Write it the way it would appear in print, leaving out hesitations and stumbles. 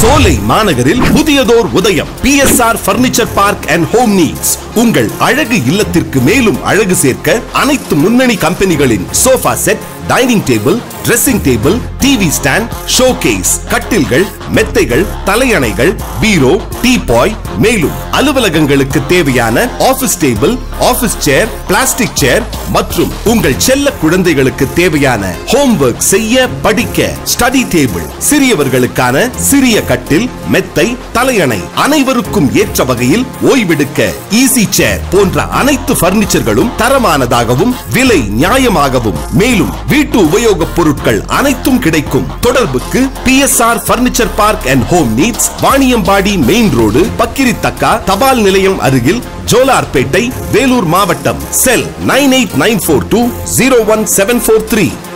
சோலை மாநகரில் புதியதோர் உதயம் PSR Furniture Park and Home Needs. உங்கள் அழகு இல்லத்திற்கு மேலும் அழகு சேர்க்க அனைத்து முன்னணி கம்பெனிகளின் sofa set, dining table, dressing table, TV stand, showcase, கட்டில்கள், மெத்தைகள், தலையணைகள், பீரோ, டீபாய், மேலும் அலுவலகங்களுக்கு தேவையான office table, office chair, plastic chair மற்றும் உங்கள் செல்ல குழந்தைகளுக்கு தேவையான ஹோம்வொர்க் செய்ய படிக்க ஸ்டடி டேபிள், சிறியவர்களுக்கான சிறிய கட்டில், மெத்தை, தலையணை, அனைவருக்கும் ஏற்ற வகையில் ஓய்வெடுக்க ஈஸி சேர் போன்ற அனைத்து பர்னிச்சர்களும் தரமானதாகவும் விலை நியாயமாகவும் மேலும் வீட்டு உபயோகப் பொருட்கள் அனைத்தும் கிடைக்கும். தொடர்புக்கு PSR Furniture Park and Home Needs, Vaniyambadi main road, Pakkirithakka தபால் நிலையம் அருகில், ஜோலார்பேட்டை, வேலூர் மாவட்டம். செல் 9894201743.